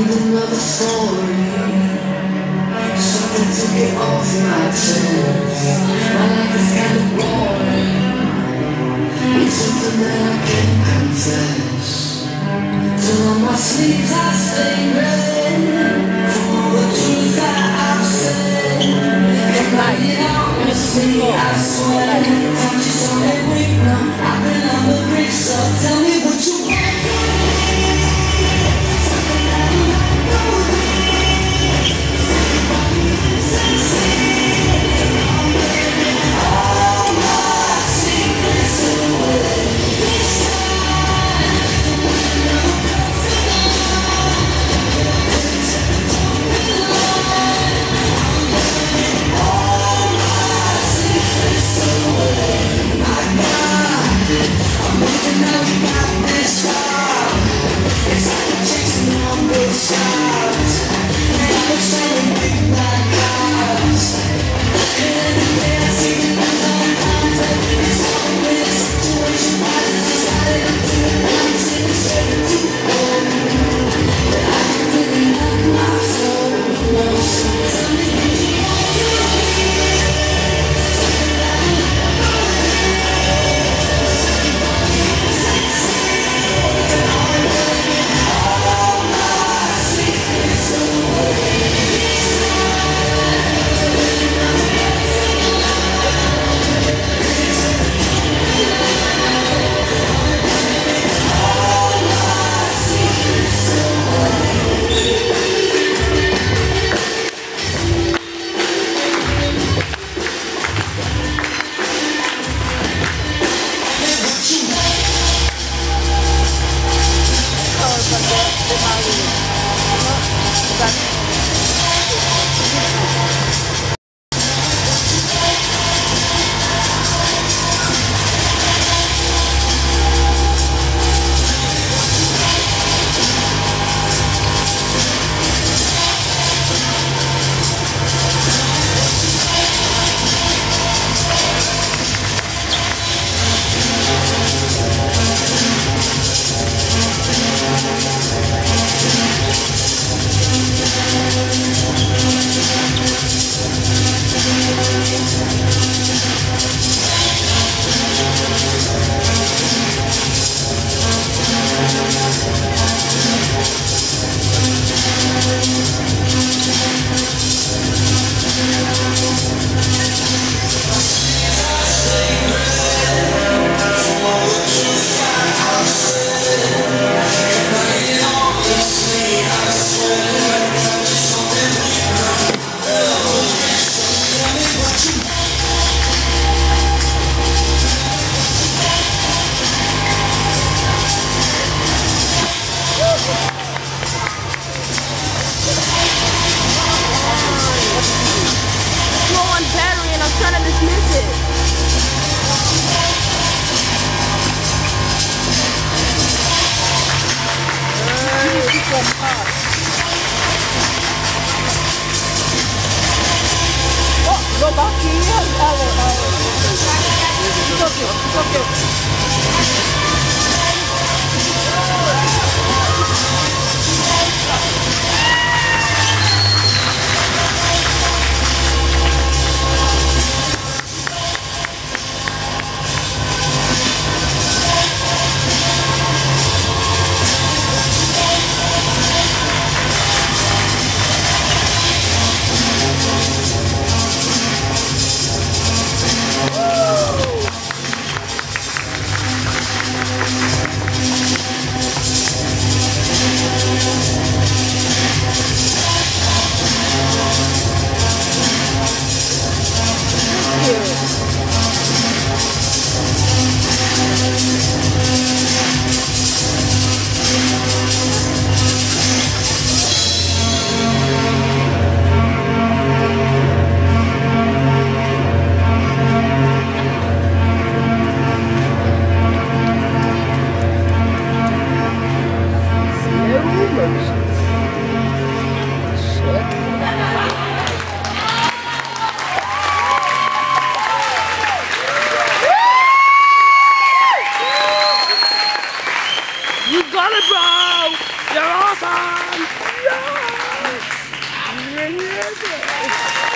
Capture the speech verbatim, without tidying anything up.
need another story, something to get off my chest. My life is kind of boring. It's something that I can't confess. Till on my sleeves I stay red for all the truth that I've said. And I get honestly, I swear. Found you so weak now, I've been on the brink. So tell me what you want from me. Something that I'm not knowing. Somebody sincere. All my secrets away. This time, don't want another girlfriend. All my secrets away. I got it. I'm looking out, we got this far. It's like a chasing on both sides. And I was trying to make black clouds. And every day I see you on times. It's always a situation. I just decided to do it. I'm sitting straight to home. But I can really knock my soul. No, so tell me what you want from me. Something that I'm not knowing. Somebody sincere. All my secrets away. This time, don't let another all my secrets away. Low on battery and I'm trying to dismiss it. Oh, go back here. It's okay, it's okay. Bro! You're awesome! Yeah!